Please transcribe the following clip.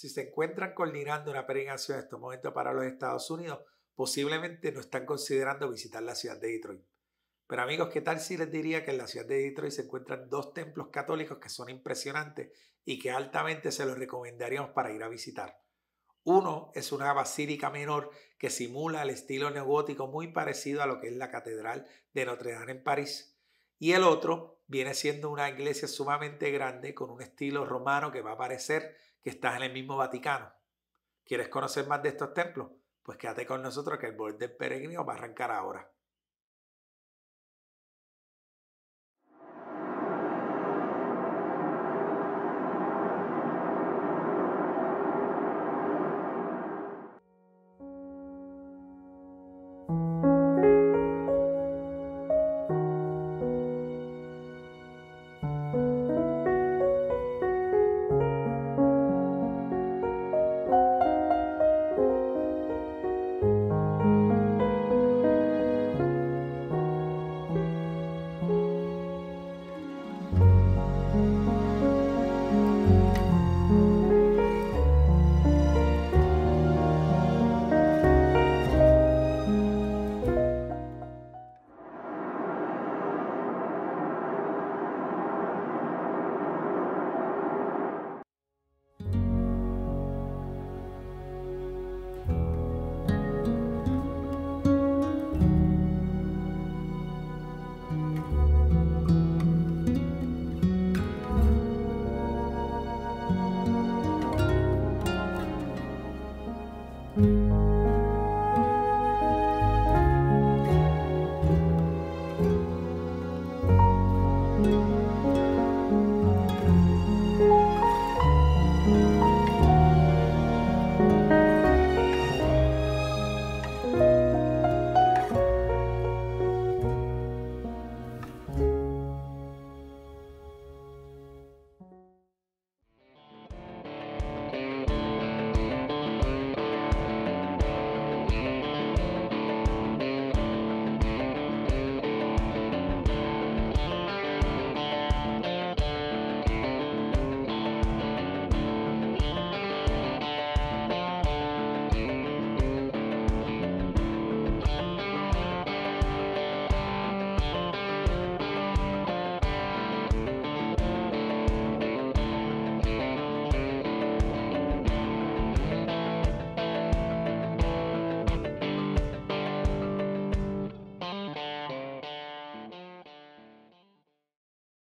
si se encuentran coordinando una peregrinación en estos momentos para los Estados Unidos, posiblemente no están considerando visitar la ciudad de Detroit. Pero amigos, ¿qué tal si les diría que en la ciudad de Detroit se encuentran dos templos católicos que son impresionantes y que altamente se los recomendaríamos para ir a visitar? Uno es una basílica menor que simula el estilo neogótico muy parecido a lo que es la Catedral de Notre Dame en París. Y el otro viene siendo una iglesia sumamente grande con un estilo romano que va a parecer que estás en el mismo Vaticano. ¿Quieres conocer más de estos templos? Pues quédate con nosotros que el Borde del Peregrino va a arrancar ahora.